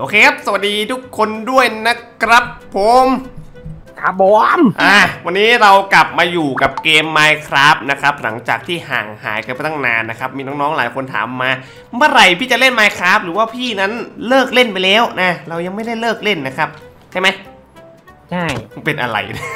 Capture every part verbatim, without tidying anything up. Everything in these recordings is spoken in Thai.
โอเคครับสวัสดีทุกคนด้วยนะครับผมครับบอมอ่ะวันนี้เรากลับมาอยู่กับเกม Minecraft นะครับหลังจากที่ห่างหายกันไปตั้งนานนะครับมีน้องๆหลายคนถามมาเมื่อไหร่พี่จะเล่น Minecraft หรือว่าพี่นั้นเลิกเล่นไปแล้วนะเรายังไม่ได้เลิกเล่นนะครับใช่ไหมใช่เป็นอะไร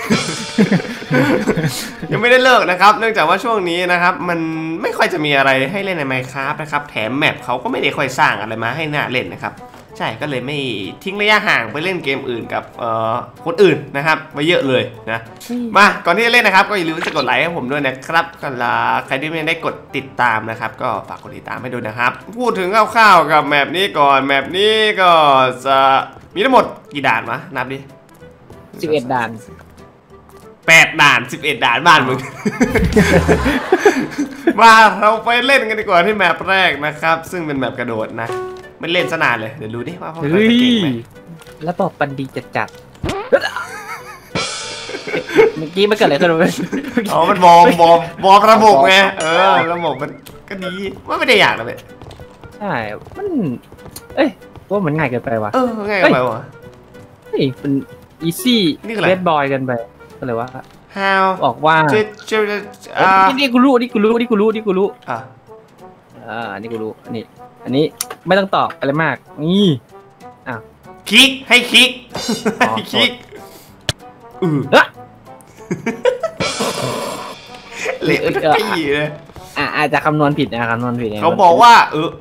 ยังไม่ได้เลิกนะครับเนื่องจากว่าช่วงนี้นะครับมันไม่ค่อยจะมีอะไรให้เล่นใน Minecraft นะครับแถมแมปเขาก็ไม่ได้ค่อยสร้างอะไรมาให้น่าเล่นนะครับใช่ก็เลยไม่ทิ้งระยะห่างไปเล่นเกมอื่นกับเอ่อคนอื่นนะครับมาเยอะเลยนะมาก่อนที่จะเล่นนะครับก็อย่าลืมจะกดไลค์ให้ผมด้วยนะครับก็ลาใครที่ไม่ได้กดติดตามนะครับก็ฝากกดติดตามให้ด้วยนะครับพูดถึงคร่าวๆกับแมปนี้ก่อนแมปนี้ก็จะมีทั้งหมดกี่ด่านวะนับดิสิบเอ็ดด่านแปดด่านสิบเอ็ดด่านบ้านมึง มาเราไปเล่นกันดีกว่าที่แมปแรกนะครับซึ่งเป็นแมปกระโดดนะไม่เล่นซะนานเลยเดี๋ยวดูดิว่าเขาจะเก่งไหมแล้วบอกปันดีจัดจัดเมื่อกี้มันเกิดอะไรขึ้นวะอ๋อมันบอมบอมบอมระบบไงเออระบบมันก็ดีว่าไม่ได้อยากนะเว้ยใช่มันเอ้ยว่ามันง่ายเกินไปวะเออง่ายเกินไปวะเฮ้ยเป็นอีซี่เรดบอยกันไปก็เลยว่า how บอกว่านี่กูรู้นี่กูรู้นี่กูรู้นี่กูรู้อ่าอ่านี่กูรู้อันนี้อันนี้ไม่ต้องตอบอะไรมากนี่อ้าวคลิกให้คลิกให้คลิกอือเละปี้เลยอ่าอาจจะคำนวณผิดนะคำนวณผิดเขาบอกว่าเออ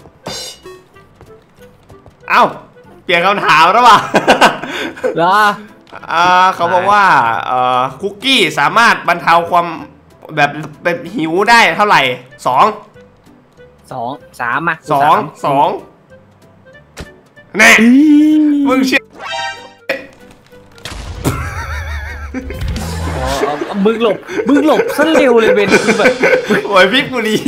เอ้าเปลี่ยนคำถามแล้วป่ะเหรออ่าเขาบอกว่าเอ่อคุกกี้สามารถบรรเทาความแบบแบบหิวได้เท่าไหร่สองสองสามมาสองสองแน่มึงเชื่อมึงหลบมึงหลบซะเร็วเลยเบนคือแบบโอ้ยพี่กูดี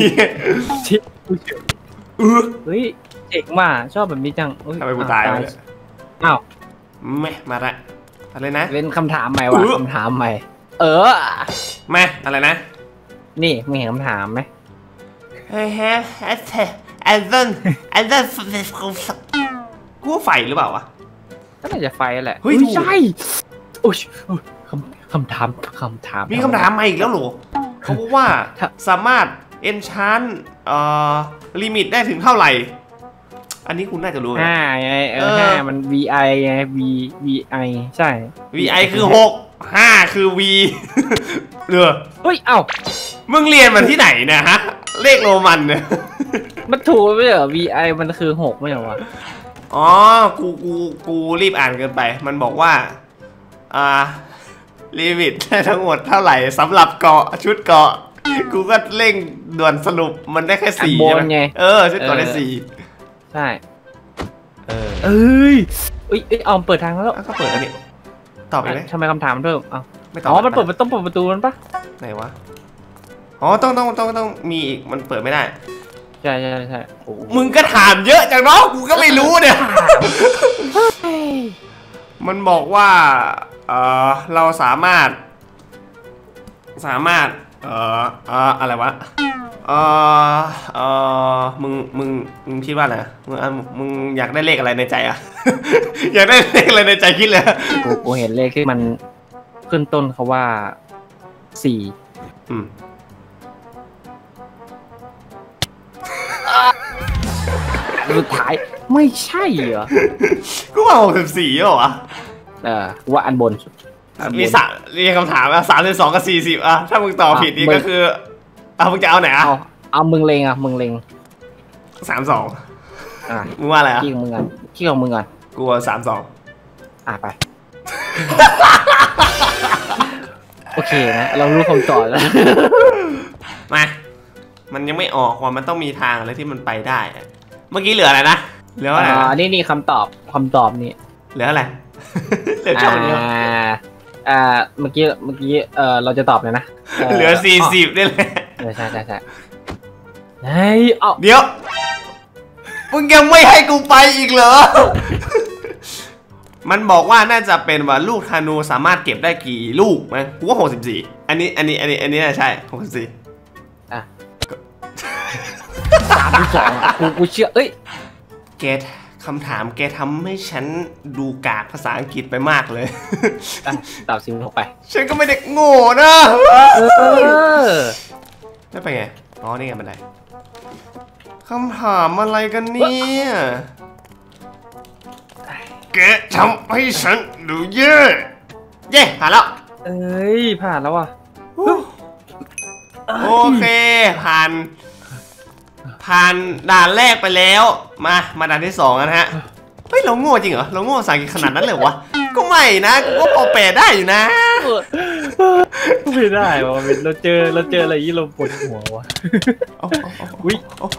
เฮ้ยเจ๋งว่ะชอบแบบนี้จังทำไมกูตายเลยอ้าวไม่มาละอะไรนะเป็นคำถามใหม่ว่ะคำถามใหม่เออมาอะไรนะนี่มึงเห็นคำถามไหมเฮ้ยเฮ้ยไอ้เธอไอ้เดินไอ้เดินกูไฟหรือเปล่าวะก็น่าจะไฟแหละเฮ้ยใช่โอ้ยคำคำถามคำถามมีคำถามมาอีกแล้วหรอเขาบอกว่าสามารถเอนชานเอ่อลิมิตได้ถึงเท่าไหร่อันนี้คุณน่าจะรู้นะห้าไงเออห้ามัน วี ไอ ไง V VI ใช่วี ไอ คือหกห้าคือ V เรือเฮ้ยเอ้ามึงเรียนมาที่ไหนเนี่ยฮะเลขโรมันเนี่ยมันถูกไม่เหรอ วี ไอ มันคือหกไม่ใช่หรออ๋อกูกูกูรีบอ่านเกินไปมันบอกว่าอ่าลิมิตได้ทั้งหมดเท่าไหร่สำหรับเกาะชุดเกาะกูก็เร่งด่วนสรุปมันได้แค่สี่ใช่ไหมเออชุดเกาะได้สี่ใช่เออเอ้ยเอ้ยเอาเปิดทางแล้วก็เปิดแล้วนี่ตอบไปเลยทำไมคำถามเพิ่มอ้าวไม่ตอบอ๋อมันเปิดมันต้องเปิดประตูมันปะไหนวะอ๋อต้องต้องต้องต้องมีอีกมันเปิดไม่ได้ใช่ใช่ใช่มึงก็ถามเยอะจังเนาะกูก็ไม่รู้เนี่ยมันบอกว่าเออเราสามารถสามารถเออเอออะไรวะเออเออมึงมึงมึงคิดว่าอะไรมึงมึงอยากได้เลขอะไรในใจอะอยากได้เลขอะไรในใจคิดเลยกูกูเห็นเลขที่มันขึ้นต้นเขาว่าสี่อืมสุดท้ายไม่ใช่เหรอกูว่าหกสิบสี่เหรอวะเออว่าอันบนสุดมีสามมีคำถามอะสามสิบสองกับสี่สิบอะถ้ามึงตอบผิดนี่ก็คือเอามึงจะเอาไหนอะเอาเอามึงเลงอะมึงเลงสามสองอ่ะมึงว่าอะไรอะขี้ของมึงก่อนขี้ของมึงก่อนกูสามสองอ่ะไปโอเคนะเรารู้คำตอบแล้วมามันยังไม่ออกว่ามันต้องมีทางอะไรที่มันไปได้เมื่อกี้เหลืออะไรนะเหลืออะไรอ่านี่นี่คำตอบคำตอบนี่เหลืออะไรเหลือช่องนี้อ่าเมื่อกี้เมื่อกี้เออเราจะตอบเลยนะเหลือสี่สิบได้เลยใช่ใช่ใช่เฮ้ยเอาเดี๋ยวมึงยังไม่ให้กูไปอีกเหรอมันบอกว่าน่าจะเป็นว่าลูกธนูสามารถเก็บได้กี่ลูกมั้ยกูว่าหกสิบสี่อันนี้อันนี้อันนี้อันนี้น่าใช่หกสิบสี่อ่ะสามสิบสองกูกูเชื่อเอ้ยเกตคคำถามแกทำให้ฉันดูกากภาษาอังกฤษไปมากเลยตอบซิมลงไปฉันก็ไม่ได้โง่นะแล้วไปไงอ๋อนี่ไงบันไดคำถามอะไรกันเนี่ยแกทำให้ฉันดูเย่เย่ผ่านแล้วเอ้ยผ่านแล้วว่ะโอเคผ่านผ่านด่านแรกไปแล้วมามาด่านที่สองนะฮะเฮ้ยเราโง่จริงเหรอเราโง่ภาษาอังกฤษขนาดนั้นเลยวะก็ไม่นะก็พอแปลได้อยู่นะไม่ได้วะเราเจอเราเจออะไรยี่เราปวดหัววะวิ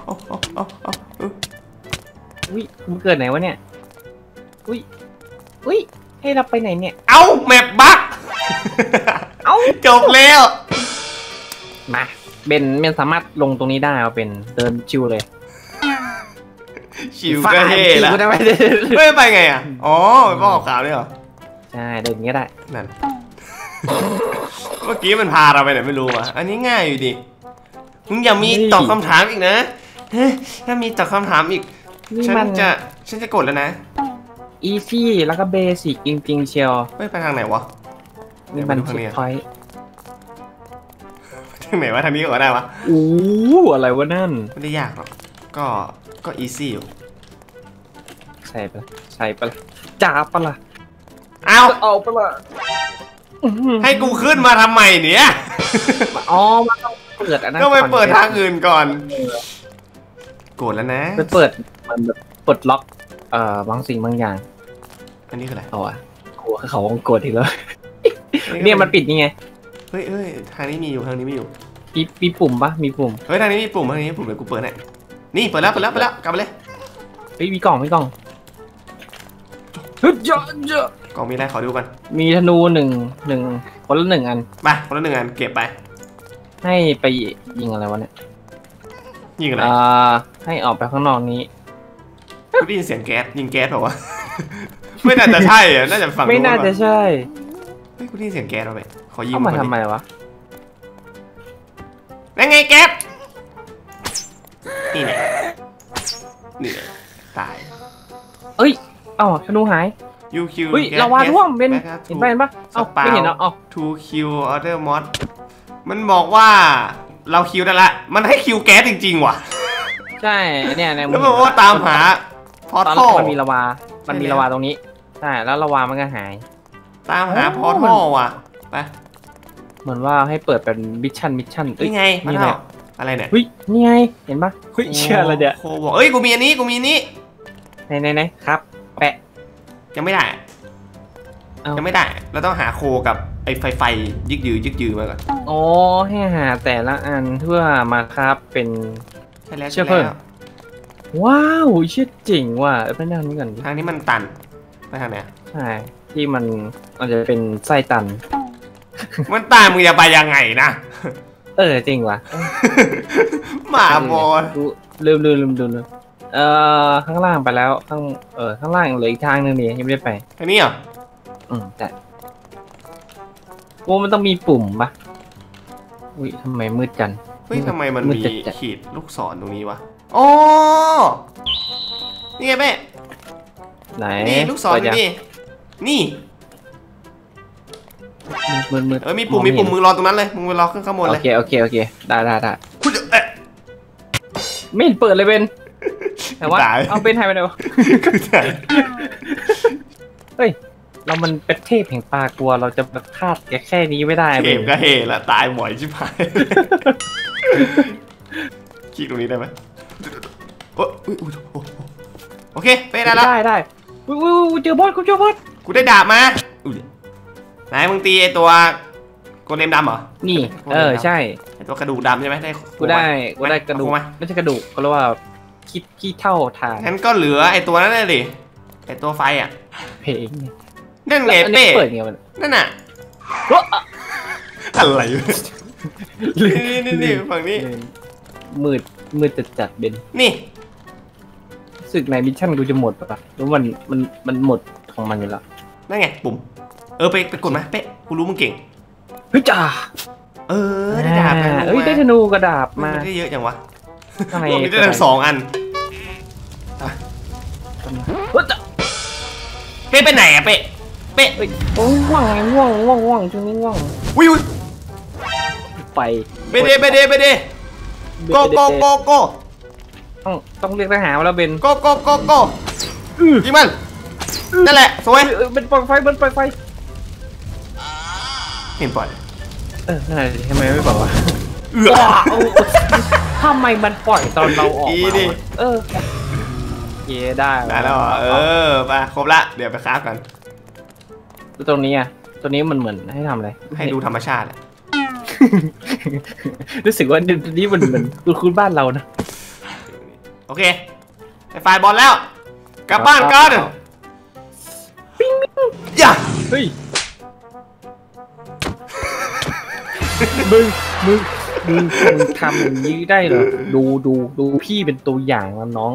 วิมันเกิดไหนวะเนี่ยวิวิให้เราไปไหนเนี่ยเอ้าแมปบั๊กเอ้าจบแล้วมาเบนเบนสามารถลงตรงนี้ได้เอาเป็นเดินชิวเลยชิวก็เฮ่แล้วไม่ไปไงอ่ะอ๋อไปบอกข่าวด้วยเหรอใช่เดินอย่างนี้ได้นั่นเมื่อกี้มันพาเราไปไหนไม่รู้อ่ะอันนี้ง่ายอยู่ดิมึงอย่ามีตอบคำถามอีกนะถ้ามีตอบคำถามอีกฉันจะฉันจะกดแล้วนะอีซี่แล้วก็เบสิกจริงๆเชียวไม่ไปทางไหนวะนี่มันชิปพอยต์ทางไหนวะทางนี้ก็ได้วะโอ้อะไรวะนั่นไม่ได้ยากหรอกก็ก็อีซี่อยู่ใช่ปะใช่ปะจ่าปะล่ะเอาเอาปะล่ะให้กูขึ้นมาทำไมเนี่ยอ๋อมันต้องเปิดอันนั้นก็ไปเปิดทางอื่นก่อนโกรธแล้วนะไปเปิดมันแบบปลดล็อกเอ่อบางสิ่งบางอย่างอันนี้คืออะไรเอาอะกลัวเขาโกรธทีแล้วเนี่ยมันปิดนี่ไงเฮ้ยเฮ้ยทางนี้มีอยู่ทางนี้มีอยู่มีมีปุ่มปะมีปุ่มเฮ้ยทางนี้มีปุ่มทางนี้ปุ่มเดี๋ยวกูเปิดให้นี่เปิดแล้วเปิดแล้วเปิดแล้วกลับไปเลยเฮ้ยมีกล่องมีกล่องเฮ้ยเยอะเยอะกล่องมีอะไรขอดูกันมีธนูหนึ่งหนึ่งคนละหนึ่งอันไปคนละหนึ่งอันเก็บไปให้ไปยิงอะไรวะเนี่ยยิงอะไรอ่าให้ออกไปข้างนอกนี้กูได้ยินเสียงแก๊สยิงแก๊สเหรอวะไม่น่าจะใช่อ่ะน่าจะฝั่งไม่น่าจะใช่เฮ้ยกูได้ยินเสียงแก๊สเอาไปขอยิงมาทำไมวะนั่นไงแก๊สนี่แหละนี่ตายเอ้ยอ๋อธนูหายยูคิวเฮ้ยลาวาท่วมเป็นเห็นไปเห็นปะเอ้าไม่เห็นเนาะอ๋อทูคิวออเดอร์มอสมันบอกว่าเราคิวได้ละมันให้คิวแก๊สจริงๆว่ะใช่เนี่ยในแล้วบอกว่าตามหาพอร์ทัลมันมีลาวามันมีลาวาตรงนี้ใช่แล้วลาวามันก็หายตามหาพอร์ทัลว่ะไปเหมือนว่าให้เปิดเป็นมิชชั่นมิชชั่นนี่ไงนี่แหละอะไรเนี่ยเฮ้ยนี่ไงเห็นปะเฮ้ยเชื่ออะไรเดี๋ยวโคบอกเอ้ยกูมีอันนี้กูมีอันนี้ไหนไหนไหนครับแปะยังไม่ได้ยังไม่ได้เราต้องหาโคกับไอ้ไฟไฟยึกยือยึกยือมาก่อนอ๋อให้หาแต่ละอันเพื่อมาครับเป็นเชื่อเพิ่มว้าวเชื่อจริงว่ะไปทางนี้กันทางนี้มันตันไปทางไหนใช่ที่มันอาจจะเป็นไส้ตันมันตันมึงจะไปยังไงนะเออจริงว่ะหมาบอลลืมลืมลืมลืมลืมเอ่อข้างล่างไปแล้วข้างเออข้างล่างเหลืออีกทางนึงนี่ยังไม่ได้ไปทางนี้เหรออืมแต่โอ้มันต้องมีปุ่มปะอุ้ยทำไมมืดจังเฮ้ยทำไมมันมีขีดลูกศรตรงนี้วะอ๋อนี่ไงแม่ไหนนี่ลูกศรนี่นี่มืดมืดเออมีปุ่มมีปุ่มมึงรอตรงนั้นเลยมึงไปรอขึ้นข้างบนเลยโอเคโอเคโอเคได้ได้ได้คุณจะเอ๊ะไม่เห็นเปิดเลยเบนแต่ว่าเอาเบนหายไปไหนวะเฮ้ยเรามันเป็นเทพแห่งปลากลัวเราจะมาคาดแค่แค่นี้ไม่ได้เทพก็เฮละตายบ่อยชิบหายขี้ตรงนี้ได้ไหมโอ้โอเคไปได้แล้วได้ได้อุ้ยอุ้ยเจอบอสกูเจอบอสกูได้ดาบมาไหนมึงตีไอตัวโกเลมดำเหรอนี่เออใช่ไอตัวกระดูกดำใช่ไหมได้กูได้กูได้กระดูกไม่ใช่กระดูกเขาเรียกว่าขี้ขี้เท่าทานงั้นก็เหลือไอตัวนั้นเลยดิไอตัวไฟอ่ะเพลงนั่นไงเป้นั่นน่ะอะไรนี่นี่นี่ฝั่งนี้มืดมืดจัดจัดเบนนี่สึกในมิชชั่นกูจะหมดปะแล้วมันมันมันหมดของมันอยู่แล้วนั่นไงปุ่มเออไปไปกดมาเป๊ะกูรู้มึงเก่งเฮ้ยจ่าเออได้ดาบเอ้ยได้ธนูกระดาบมาได้เยอะจังวะทำไมได้ทั้งสองอันเฮ้ยเป๊ะไปไหนอะเป๊ะเป๊ะโอ้ยง่วงไงง่วงง่วงง่วงช่วงนี้ง่วงอุ้ยอุ้ยไปเบเดเบเดเบเดโกโกโกโกต้องต้องเรียกทหารมาแล้วเบนโกโกโกโกยิงมันนั่นแหละสวยเป็นปล่อยไฟเป็นปล่อยไฟเห็นปล่อยเออนั่นแหละทำไมไม่บอกวะเอือทำไมมันปล่อยตอนเราออกมาเออเย่ได้ได้แล้วเออไปครบละเดี๋ยวไปคราฟกันตรงนี้อ่ะตัวนี้มันเหมือนให้ทำอะไรให้ดูธรรมชาติรู้สึกว่านี้มันเหมือนคุ้นบ้านเรานะโอเคไปไฟบอลแล้วกลับบ้านกันอย่าเฮ้ยมึงมึงมึงมึงทำอย่างนี้ได้เหรอดูดูดูพี่เป็นตัวอย่างนะน้อง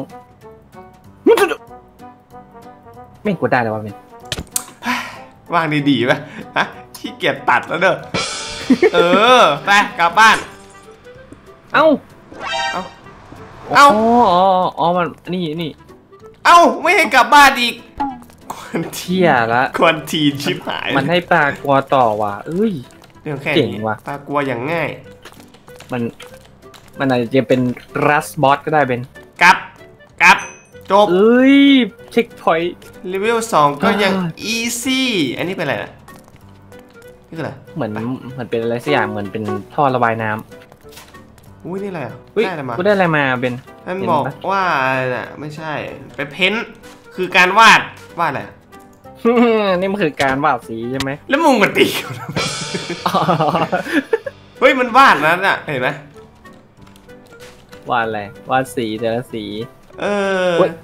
ไม่กดได้แล้ววะเป็นวางดีๆไหมฮะขี้เกียจตัดแล้วเด้อเออไปกลับบ้านเอ้าเอ้าเอ้าอ๋ออ๋ออ๋อมันนี่นี่เอ้าไม่ให้กลับบ้านอีกควันทีเที่ยละควันทีนชิบหายมันให้ปลากลัวต่อว่ะเอ้ยเรื่องแค่เจ๋นี้งว่ะปลากลัวอย่างง่ายมันมันอาจจะเป็นรัสบอสก็ได้เป็นกลับกลับจบเอ้ยเช็คพอยต์เลเวลสองก็ยังอ่าอีซี่อันนี้เป็นอะไรนะนี่คืออะไรเหมือนเหมือนเป็นอะไรสักอย่างเหมือนเป็นท่อระบายน้ำอุ้ยนี่อะไรอ่ะเฮ้ยได้อะไรมากูได้อะไรมาเป็นท่านเห็นบอกปะว่าอะไรน่ะไม่ใช่ไปเพ้นท์คือการวาดวาดอะไรอะนี่มันคือการวาดสีใช่ไหมแล้วมึงมาตีกูทำไมเฮ้ยมันวาดนั้นอ่ะเห็นไหมวาดอะไรวาดสีแต่ละสีเออเฮ้ย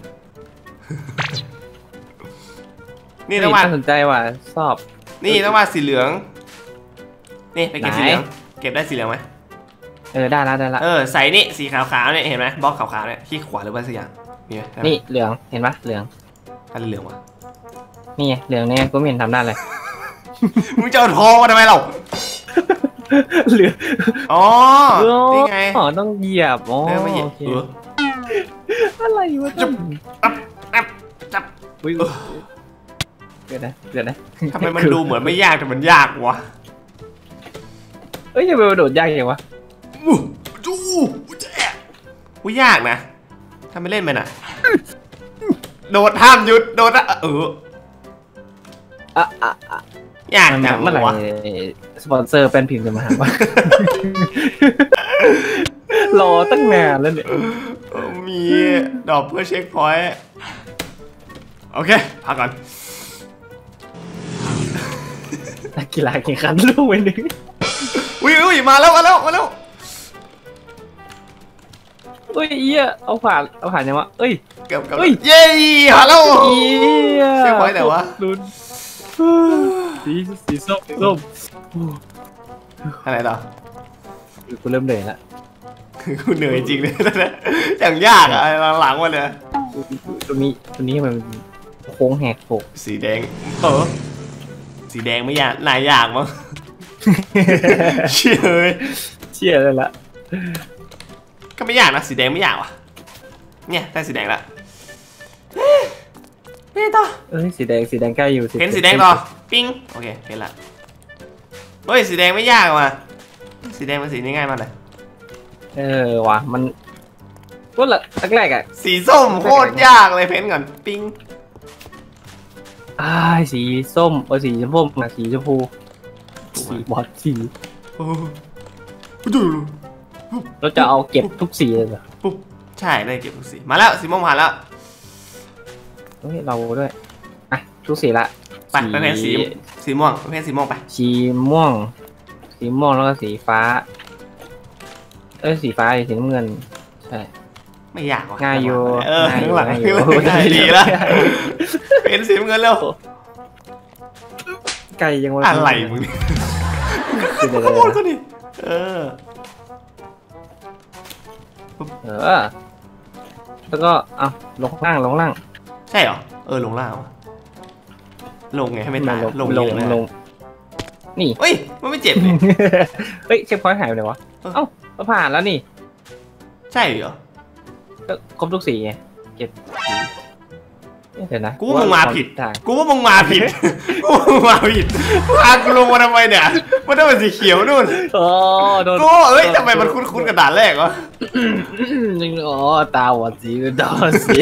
นี่ต้องวาดน่าสนใจว่ะชอบนี่ต้องวาดสีเหลืองนี่ไปเก็บไหนสีเหลืองเก็บได้สีเหลืองไหมเออได้ละได้ละเออใส่นี่สีขาวๆเนี่ยเห็นไหมบล็อกขาวๆเนี่ยที่ขวาหรือว่าสักอย่างนี่ไหมนี่เหลืองเห็นปะเหลืองอะไรเหลืองวะนี่ไงเหลืองเนี่ยกูไม่เห็นทำได้เลยมึงจะเอาทองมาทำไมเราเหลืองอ๋อนี่ไงอ๋อต้องเหยียบอ๋อเออไม่เหยียบโอเคเอออะไรวะจับจับจับจับอุ้ยเดี๋ยวนะเดี๋ยวนะทำไมมันดูเหมือนไม่ยากแต่มันยากวะเอ้ยยังไปโดดยากอย่างวะอู้จูแจ๊ะอุ้ยยากนะทำไม่เล่นมันอ่ะโดดห้ามหยุดโดดอะเอออ่ะอ่ะอ่ะยากจังเมื่อไหร่วะสปอนเซอร์แป้นพิมพ์จะมาหาวะ รอตั้งนานแล้วเนี่ยเออมีดอกเพื่อเช็คพอยต์โอเคพักก่อนนักกีฬาแข่งขันลูกไปหนึ่งอุ้ยอุ้ยมาแล้วมาแล้วมาแล้วเอ้ยเอี้ยเอาผ่านเอาผ่านยังวะเอ้ยเกือบเกือบเฮ้ยเย้ฮัลโหลเอี้ยเช็คพอยต์ไหนวะลุ้นสีสีส้มสีส้มอะไรต่อกูเริ่มเหนื่อยละกูเหนื่อยจริงเลยนะอย่างยากอะหลังๆมาเลยตัวนี้ตัวนี้มันโค้งแหกโขกสีแดงเออสีแดงไม่ยากนายยากมั้ง เชื่อเลยเชี่ยเลยละก็ไม่ยากนะสีแดงไม่ยากว่ะเนี่ยได้สีแดงละนี่ต่อเอ้ยสีแดงสีแดงใกล้อยู่เห็นสีแดงต่อปิ้งโอเคเห็นละเฮ้ยสีแดงไม่ยากว่ะสีแดงมันสีง่ายมากเลยเออว่ะมันก็ละแรกๆอ่ะสีส้มโคตรยากเลยเพ้นก่อนปิ้งอ่าสีส้มเออสีชมพูนะสีชมพูสีบอลสีโอ้ดูเราจะเอาเก็บทุกสีเลยเหรอปุ๊บใช่ได้เก็บทุกสีมาแล้วสีม่วงผ่านแล้วเฮ้ยเราด้วยอ่ะทุกสีละไปไปเพ้นสีสีม่วงไปเพ้นสีม่วงไปสีม่วง สีม่วงแล้วก็สีฟ้าเอ้ยสีฟ้าสีน้ำเงินใช่ไม่ยากว่ะง่ายอยู่เออง่ายอยู่ข้างหลังง่ายอยู่ง่ายดีแล้วเพ้นสีเงินแล้วไก่ยังวะอะไรมึงเดี๋ยวขโมยก็ดิเออเออแล้วก็เอาลงล่างลงล่างใช่เหรอเออลงล่างวะลงไงให้ไม่ตายลงลงลงเยอะลงนี่เฮ้ยมันไม่เจ็บเลยเฮ้ยเช็คพอยต์หายไปไหนวะเออเอ้าเราผ่านแล้วนี่ใช่เหรอก็ครบทุกสีไงเก็บสีเดี๋ยวนะกูว่ามึงมาผิดกูว่ามึงมาผิดกูว่ามึงมาผิดพากูลงมาทำไมเนี่ยมันต้องเป็นสีเขียวนู่นอ๋อโดนกูเอ้ยทำไมมันคุ้นๆกับด่านแรกวะอ๋อตาหวานสีตาหวานสี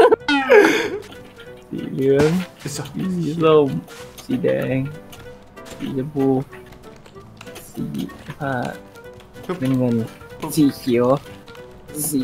สีเหลืองสีส้มสีแดงสีชมพูสีผ้าเป็นเงินสีเขียวสี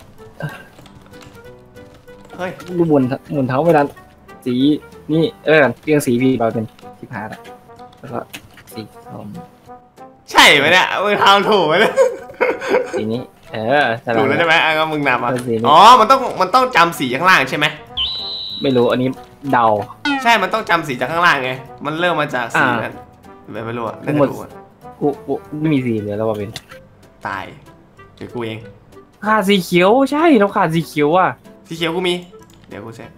เฮ้ยรูบนหมุนเท้าไม่ดันสีนี่เออเรียงสีพี่เราเป็นสีผ้าแล้วก็สีส้มใช่ไหมเนี่ยมึงทำถูกไหมเนี่ยสีนี้เออถูกแล้วใช่ไหมอ่ะก็มึงนำอ่ะอ๋อมันต้องมันต้องจำสีข้างล่างใช่ไหมไม่รู้อันนี้เดาใช่มันต้องจำสีจากข้างล่างไงมันเริ่มมาจากสีนั้นไม่ไม่รู้อ่ะไม่รู้อ่ะกูกูไม่มีสีเลยแล้วว่าเป็นตายเดี๋ยวกูเองขาดสีเขียวใช่เราขาดสีเขียวอ่ะสีเขียวกูมีเดี๋ยวกูเซ็ต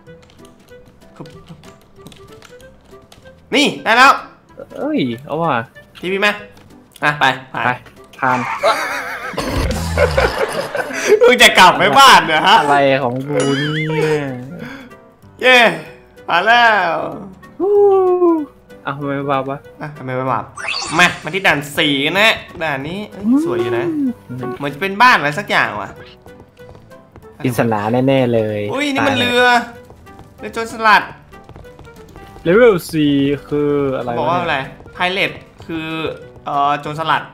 นี่ได้แล้วเอ้ยเอาว่ะทีพีไหมอ่ะไปไปผ่านมึงจะกลับไปบ้านเนี่ยฮะอะไรของกูเนี่ยเย้ผ่านแล้วอ้าวทำไมไม่บาปวะอ่ะทำไมไม่บาปมามาที่ด่านสี่กันนะด่านนี้สวยอยู่นะเหมือนจะเป็นบ้านอะไรสักอย่างว่ะปริศนาแน่ๆเลยอุ้ยนี่มันเรือเรือโจรสลัดเลเวลสี่คืออะไรบอกว่าอะไรไพเรตคือเอ่อโจรสลัด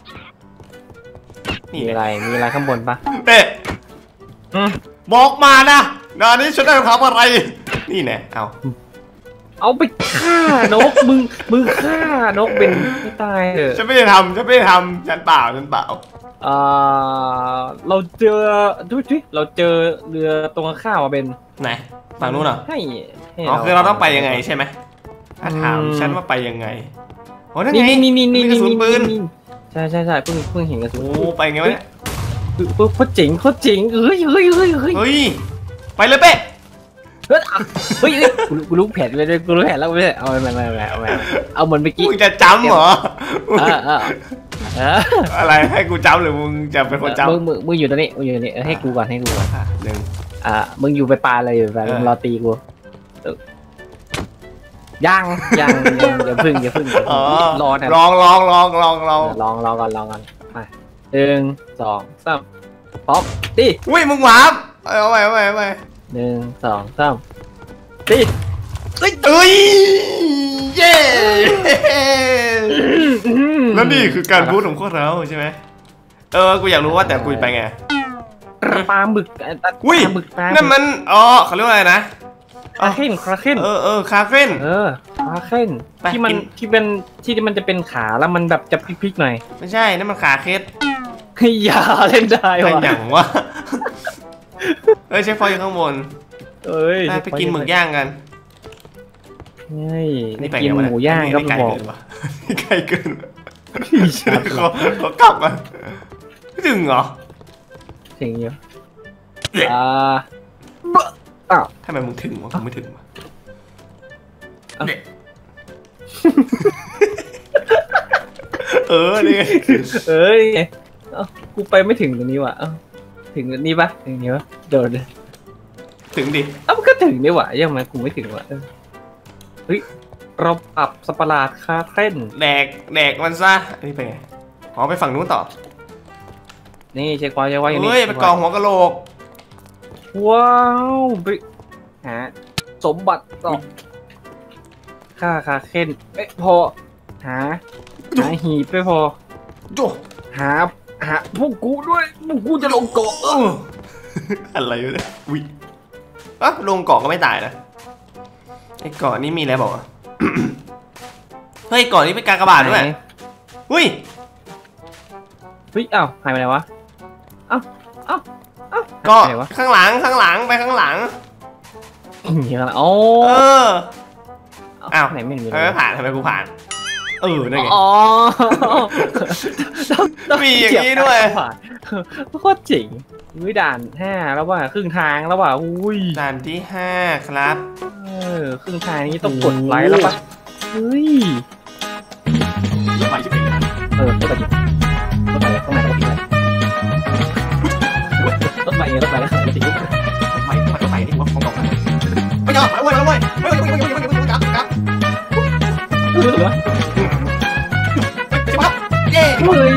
มีอะไรมีอะไรข้างบนปะเป๊ะบอกมานะงานนี้ฉันได้ทำอะไรนี่แน่เอาเอาไปฆ่านกมึงมึงฆ่านกเป็นไม่ตายเหรอฉันไม่ได้ทำฉันไม่ได้ทำฉันเปล่าฉันเปล่าอ่าเราเจอดูสิเราเจอเรือตรงข้าวมาเป็นไหนฝั่งนู้นเหรอให้อ๋อคือเราต้องไปยังไงใช่ไหมถ้าถามฉันว่าไปยังไงโอ้นั่นไงนี่นี่นี่นี่กระสุนปืนใช่ใช่ใช่เพิ่งเพิ่งเห็นกระสุนโอ้ไปไงวะเนี่ยโคตรเจ๋งโคตรเจ๋งเฮ้ยเฮ้ยเฮ้ยเฮ้ยเฮ้ยไปเลยเป๊ะเฮ้ยเฮ้ยกูรู้แผนเลยกูรู้แผนแล้วไม่ใช่เอาไม่ไม่ไม่เอาไม่เอาเหมือนเมื่อกี้มึงจะจำเหรอเออเอออะไรให้กูจำหรือมึงจะเป็นคนจำมึงมึงมึงอยู่ตรงนี้มึงอยู่ตรงนี้ให้กูก่อนให้กูก่อนหนึ่งอ่ามึงอยู่ไปปลาอะไรอยู่ไปมึงรอตีกูยังยังยังอย่าพึ่งอย่าพึ่งรอนะลองลองลองลองลองลองลองก่อนลองก่อนมาหนึ่งสองสามป๊อปตีอุ้ยมึงหวาบเอาไปเอาไปเอาไปหนึ่งสองสามตีเอ้ยเย้แล้วนี่คือการบู๊ของพวกเราใช่ไหมเออกูอยากรู้ว่าแต่กูไปไงปลาหมึกอุ้ยนั่นมันอ๋อเขาเรียกว่าอะไรนะคาเคนคาเคนเออเออคาเคนเออคาเคนที่มันที่เป็นที่มันจะเป็นขาแล้วมันแบบจะพลิกๆหน่อยไม่ใช่นั่นมันขาเคสอย่าเล่นได้วะอย่างวะเอ้ยเชฟฟอยอยู่ข้างบนเอ้ยไปกินหมึกย่างกันนี่ไปกินหมูย่างก็บอกนี่ไกลเกินเขาเขากลับมาไม่ถึงเหรอถึงเยอะอ่าอ้าวทำไมมึงถึงวะมึงไม่ถึงวะเออนี่เอ้ยกูไปไม่ถึงตรงนี้ว่ะถึงนี่ปะถึงนี้วะโดดถึงดิอ้าวมันก็ถึงนี่ว่ะยังไงกูไม่ถึงว่ะเฮ้ยเราปรับสปาร์ตคาเฟ่นแดกแดกมันซะนี่ไปไงอ๋อไปฝั่งนู้นต่อนี่เช็คควายเช็คควายอย่างนี้เฮ้ยไปกองหัวกะโหลกว้าวไปหาสมบัติต่อค่าคาเคนไม่พอหาหาหีบไม่พอหาหาพวกกูด้วยพวกกูจะลงเกาะเอออะไรอยู่เนี่ยวิอ่ะลงเกาะก็ไม่ตายนะไอ้เกาะนี้มีอะไรบอกอ่ะเฮ้ยเกาะนี้เป็นกากบาทด้วยเฮ้ยเฮ้ยอ้าวหายไปไหนวะอ้าวอ้าวอ้าวก็ข้างหลังข้างหลังไปข้างหลังอย่างนั้นโอ้เอออ้าวไหนไม่มีทำไมผ่านทำไมกูผ่านเออนั่นไงอ๋อมีอย่างนี้ด้วยผ่านโคตรจริงอุ้ยด่านห้าแล้วว่าครึ่งทางแล้วว่าอุ้ยด่านที่ห้าครับเออครึ่งทางนี้ต้องกดไลค์แล้วป่ะเฮ้ยรถไฟจะเป็นเออรถไฟรถไฟข้างในรถไฟรถไฟรถไฟแล้วรถไฟรถไฟรถไฟที่ว่าของตกแล้วมาเว้ยมาเว้ยเว้ยเว้ยเว้ยเว้ยเว้ยเว้ยกลับกลับรู้สึกว่าเจ็บครับเย้เฮ้ย